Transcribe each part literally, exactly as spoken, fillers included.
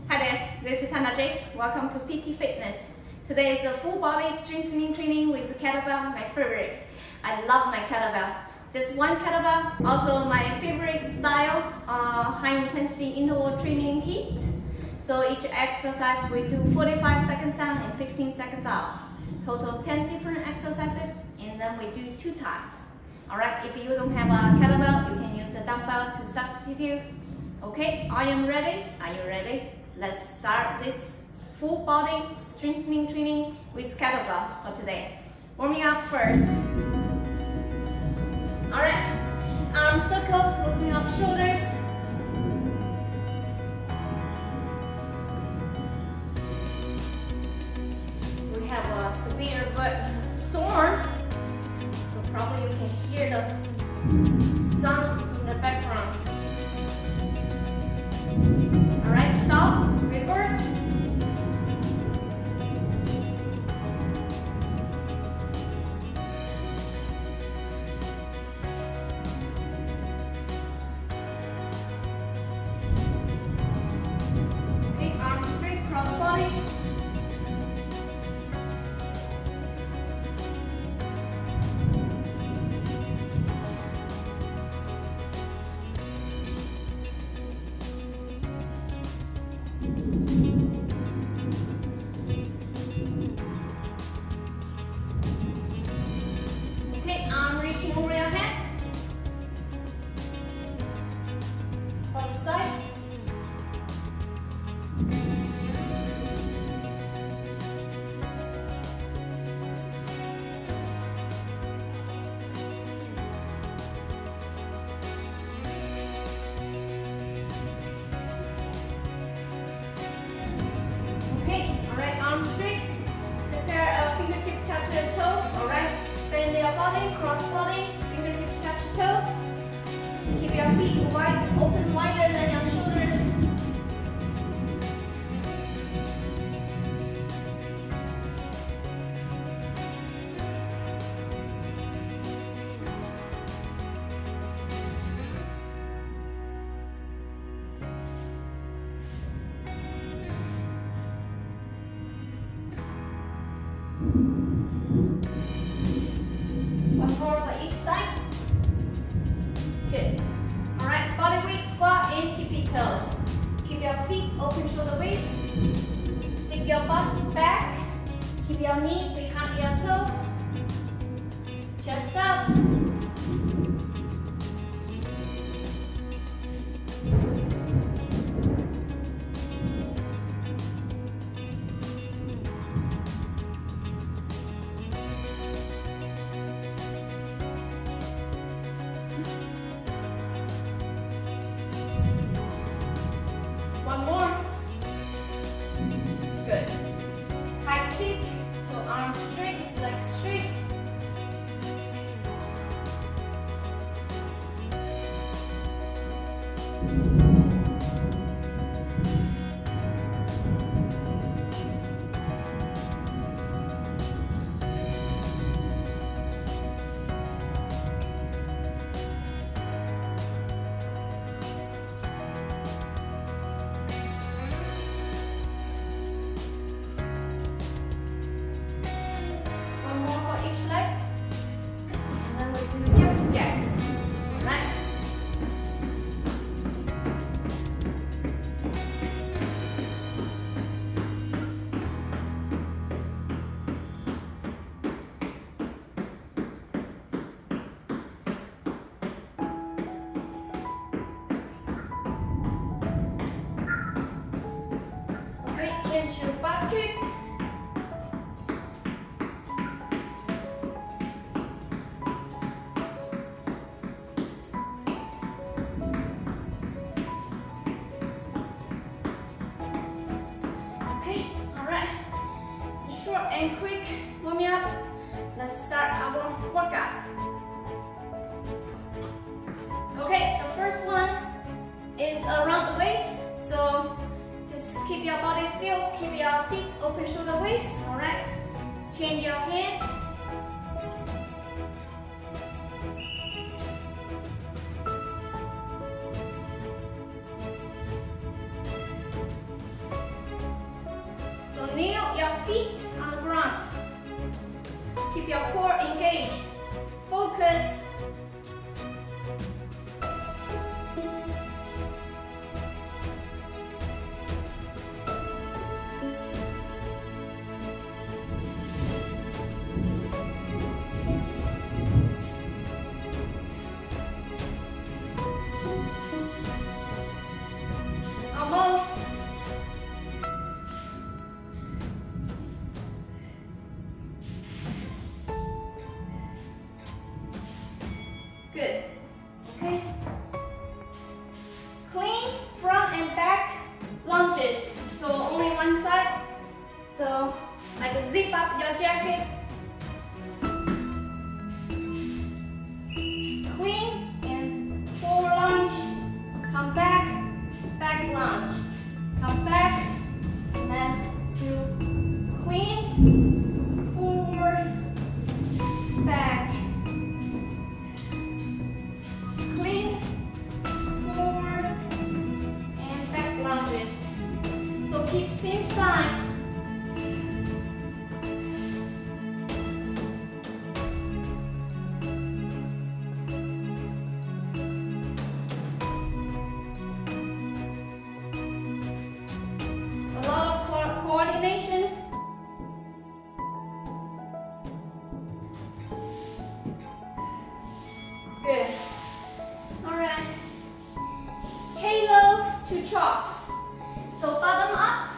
Hi there, this is Hannah. Welcome to P T Fitness. Today is the full body strengthening training with kettlebell, my favorite. I love my kettlebell. Just one kettlebell, also my favorite style, uh, high intensity interval training HIIT. So each exercise we do forty-five seconds on and fifteen seconds off. Total ten different exercises, and then we do two times. Alright, if you don't have a kettlebell, you can use a dumbbell to substitute. Okay, I am ready. Are you ready? Let's start this full body strengthening training with kettlebell for today. Warming up first. Alright, arm circle, loosening up shoulders. We have a severe but storm, so probably you can hear the sun in the background. Alright, stop, reverse. Okay, arms straight, cross body. Okay, arm reaching over your head. On the side. Okay, alright, arms straight. Prepare a fingertip touch the toe. Alright, bend your body, cross body, fingertip touch the toe. Keep your feet wide open, wider than your shoulders. One more for each side. Good. Alright, body weight squat and tippy toes. Keep your feet open shoulder waist. Stick your butt back. Keep your knee behind your toe. Chest up. One more. Good. High kick. So arms straight, legs straight. One more for each leg. And then we do jumping jacks. Right? Okay, change your butt kick. Okay, alright. Short and quick warming up. Let's start our workout. Okay, the first one is around the waist. So just keep your body still, keep your feet open shoulder waist. Alright. Change your hands. So kneel your feet on the ground. Keep your core engaged. Focus. Almost. Good. Okay. Clean front and back lunges. So only one side. So like a zip up your jacket. Clean and forward lunge. Come back. Back lunge. Come back. And then do clean, forward, back. Clean, forward, and back lunges. So keep same side. A lot of co coordination. Good. Alright. Halo to chop. So bottom up.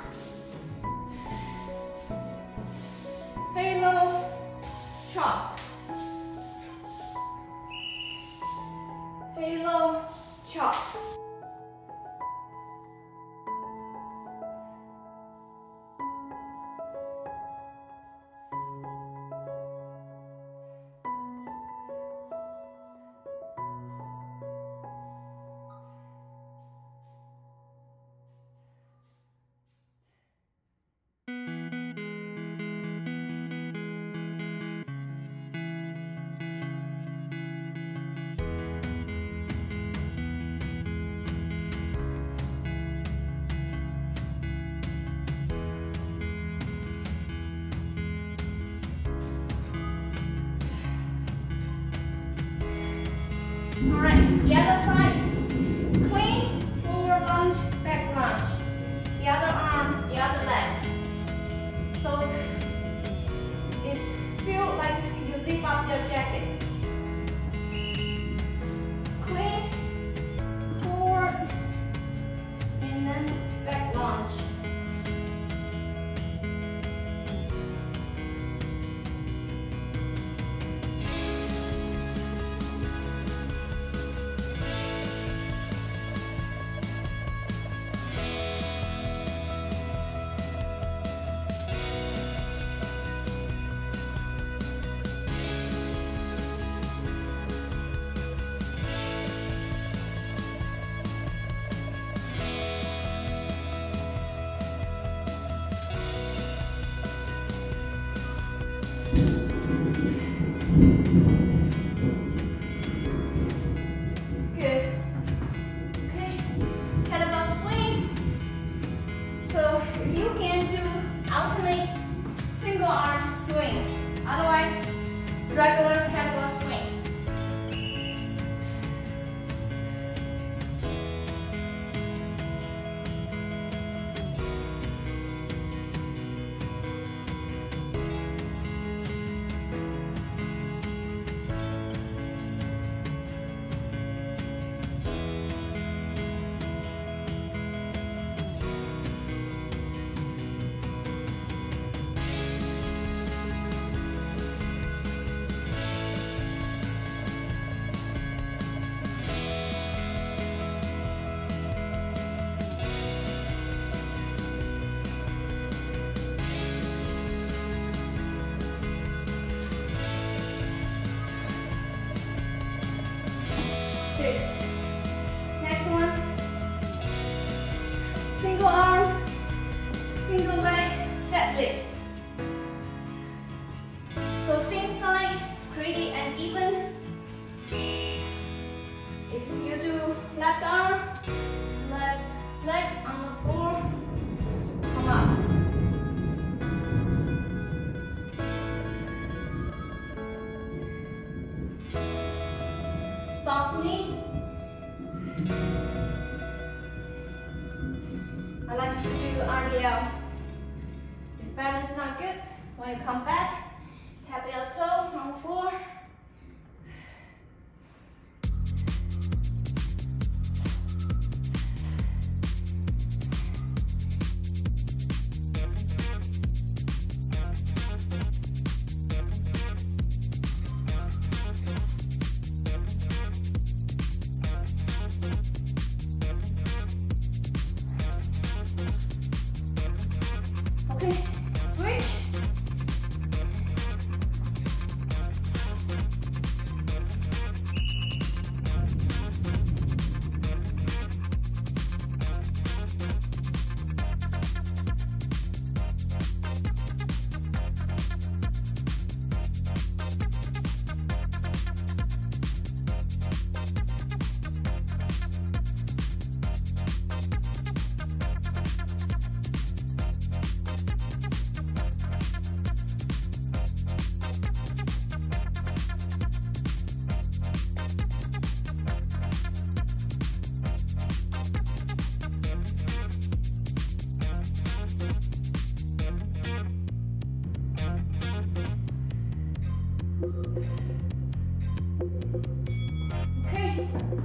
Halo, chop. Halo, chop. Alright, the other side. Clean, forward lunge, back lunge. The other arm, the other leg. So it's feel like you zip up your jacket. Clean, forward, and then back lunge. Good. Okay. Kettlebell swing. So if you can do alternate single arm swing, otherwise regular kettlebell swing. R D L. If balance is not good, when you come back, tap your toe on the floor. Okay, switch. Okay.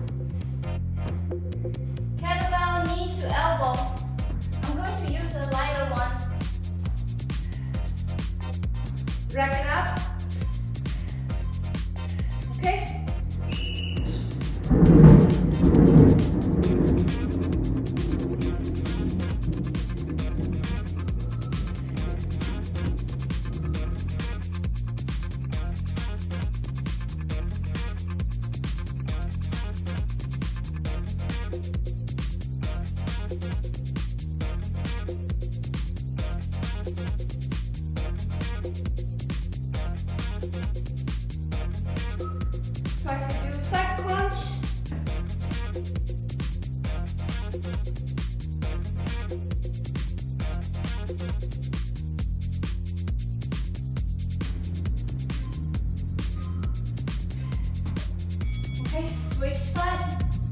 Kettlebell knee to elbow. I'm going to use a lighter one. Wrap it up. Okay. Try to do side crunch. Okay, switch side.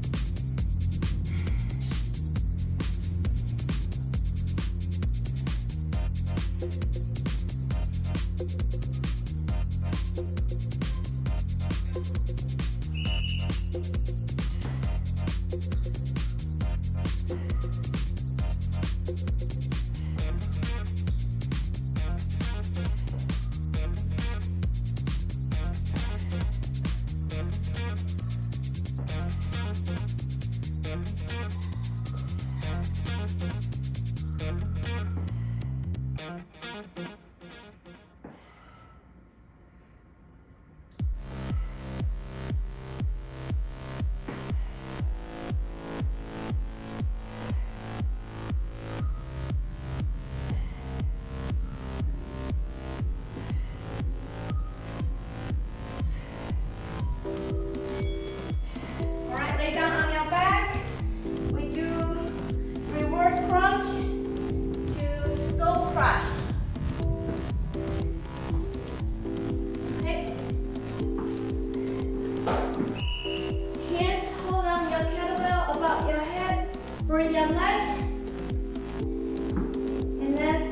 Lay down on your back. We do reverse crunch to slow crush. Okay. Hands hold on your kettlebell above your head. Bring your leg. And then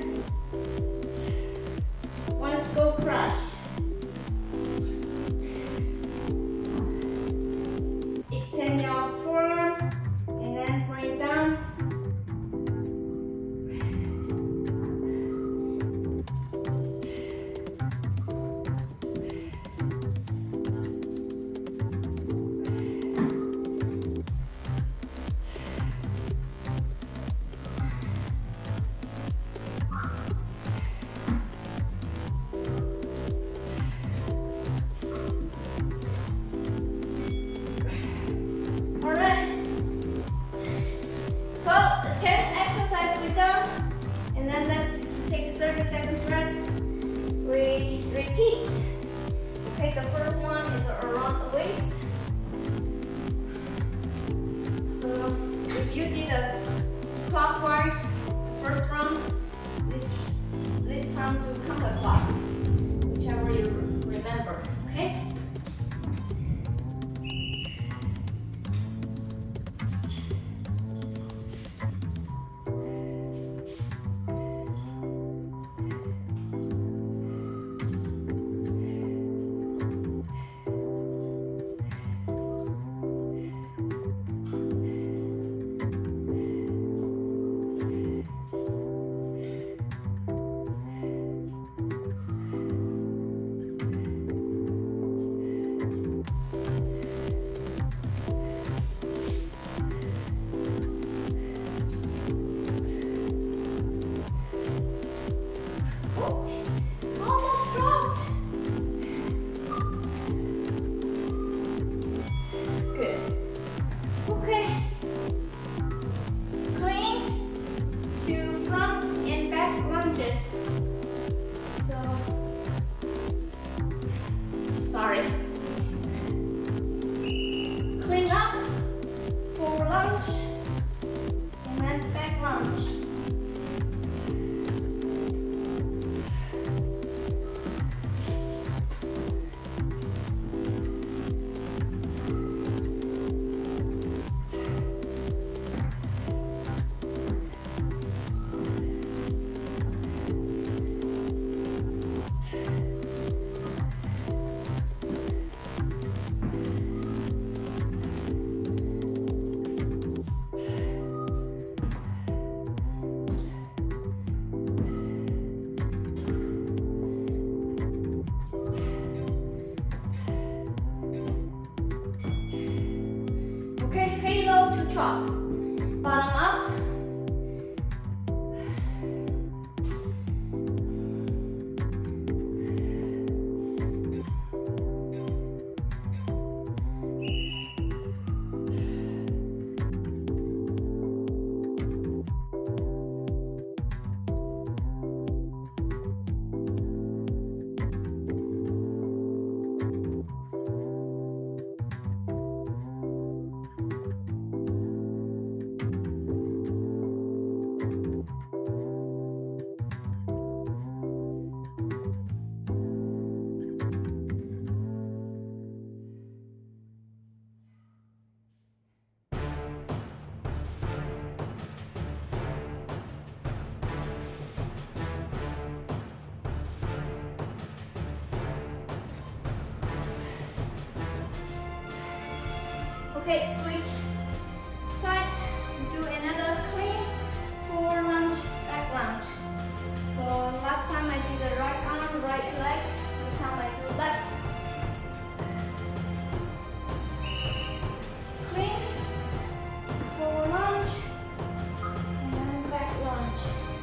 one slow crush. Extend your forearm and then bring it down. ten exercise we done, and then let's take thirty seconds rest. We repeat. Okay, the first one is around the waist. So if you did a clockwise first round, this this time do counterclock, whichever you remember. Okay. lunge. Okay, halo to drop. Bottom up. Okay, switch sides, do another clean forward lunge, back lunge. So last time I did the right arm, right leg, this time I do left. Clean, forward lunge, and then back lunge.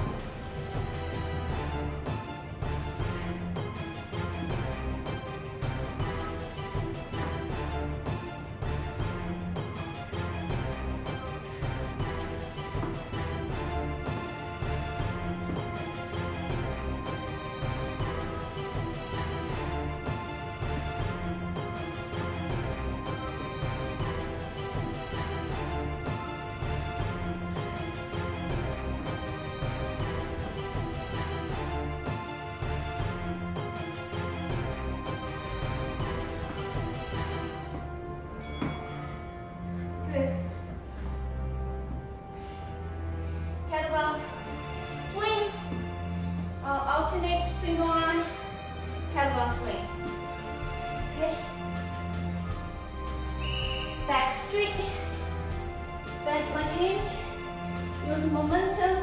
Good. Kettlebell swing. Uh, alternate single arm kettlebell swing. Okay. Back straight. Bend like hinge. Use momentum.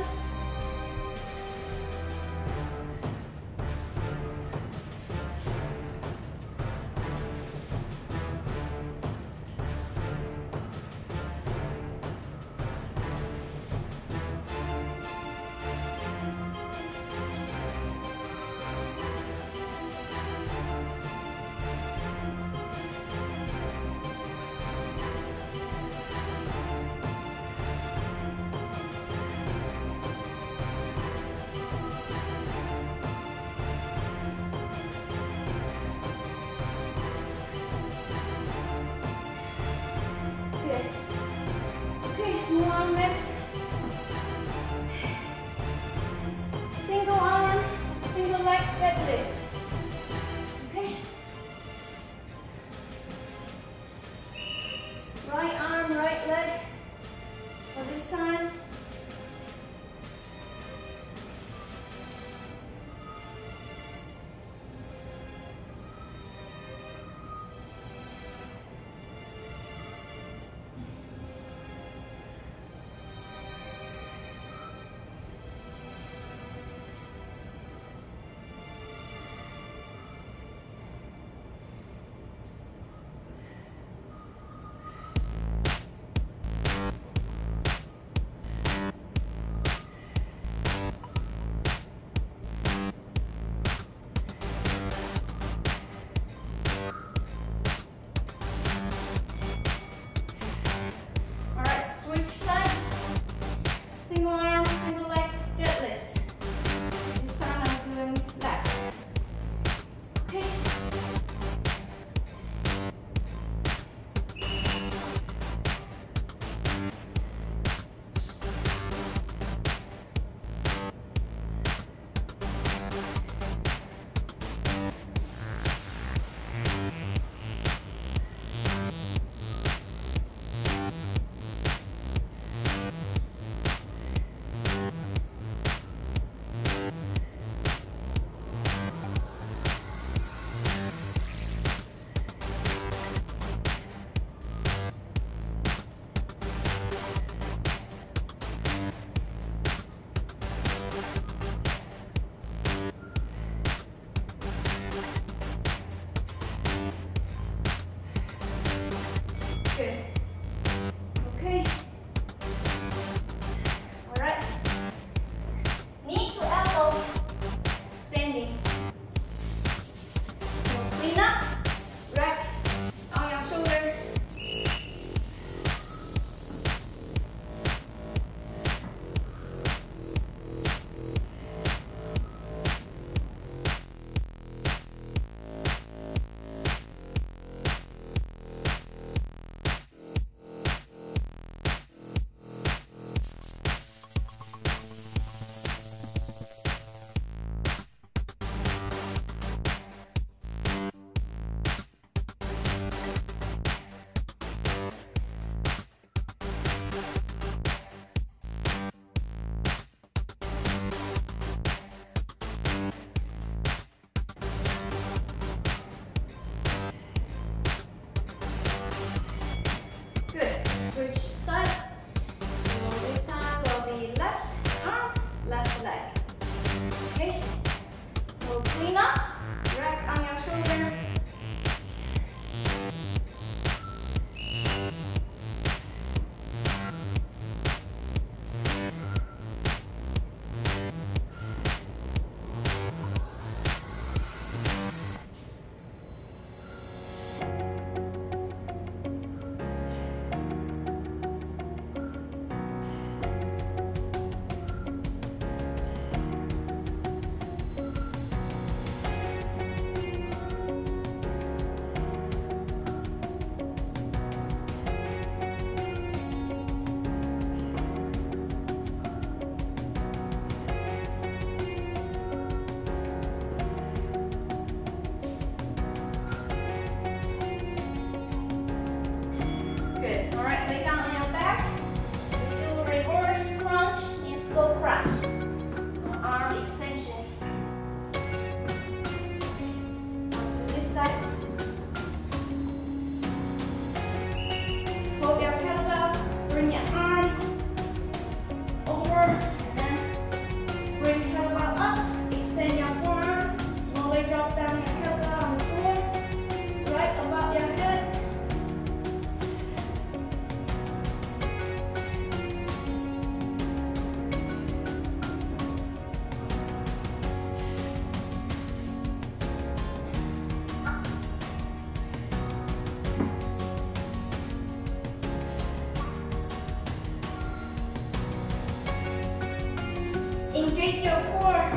Engage your core.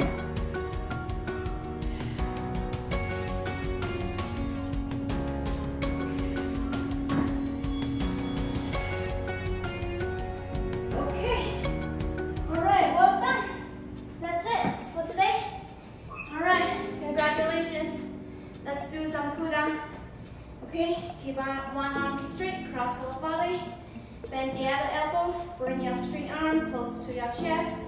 Okay. Alright, well done. That's it for today. Alright, congratulations. Let's do some cool down. Okay, keep one arm straight, cross your body. Bend the other elbow, bring your straight arm close to your chest.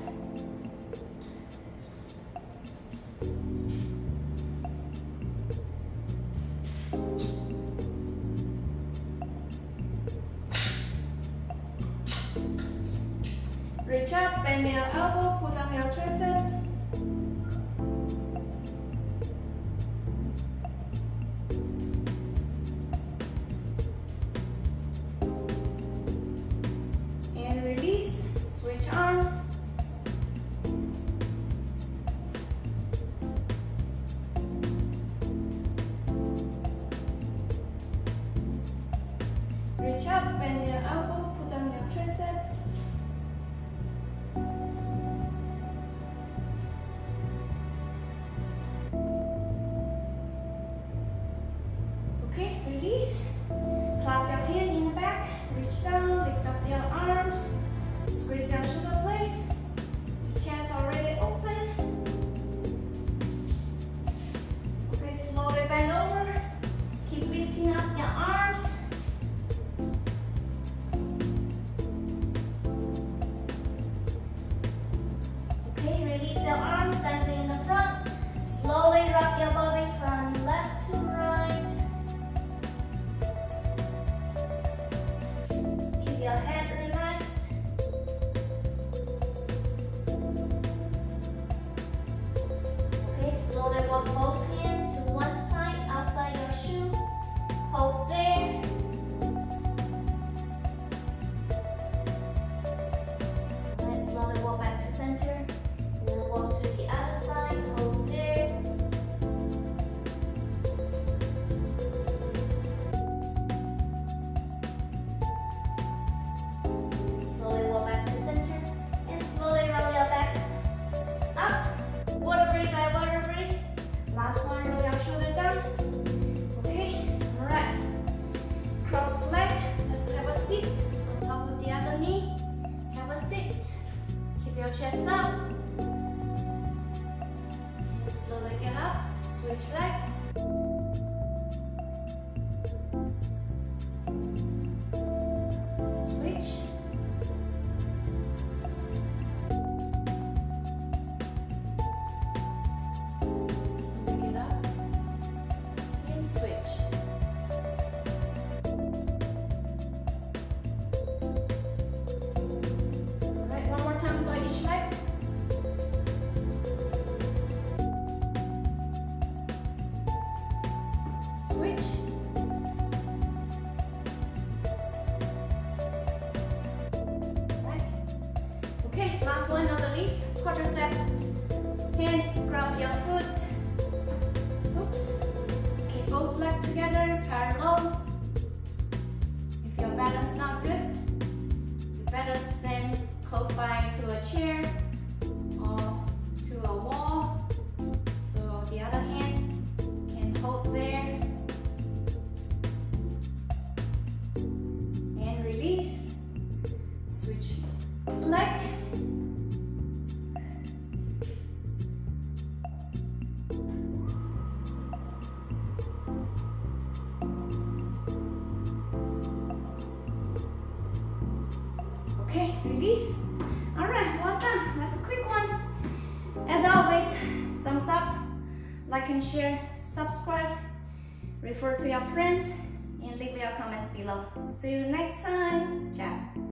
Reach up, bend your elbow, pull down your tricep. And release, switch arm. Reach up, bend your elbow, pull down your tricep. Okay, release. Clasp your hand in the back. Reach down, lift up your arms. Squeeze your shoulder blades. Chest already open. Okay, slowly bend over. Keep lifting up your arms. Okay, release your arms, dangling in the front. Slowly rock your body from left to right. Keep your head relaxed. Okay, slowly walk both hands to one side, outside your shoe. Hold there. And slowly walk back to center. And then walk to the other side. Hold there. Slowly walk back to center and slowly roll your back up. Water break by water break. Last one, roll your shoulder down. Okay, alright. Cross leg. Let's have a seat on top of the other knee. Have a seat. Keep your chest up. And slowly get up. Switch leg. Switch. Pick it up and switch. Alright, one more time for each leg. Switch. Right. Okay, last one, not the least, quarter step. Hand, grab your foot. Oops. Keep both legs together, parallel. If your balance not good, you better stand close by to a chair or to a wall. So the other hand can hold there. And release. Switch leg. Okay, release. Alright, well done. That's a quick one. As always, thumbs up, like and share, subscribe, refer to your friends, and leave your comments below. See you next time. Ciao.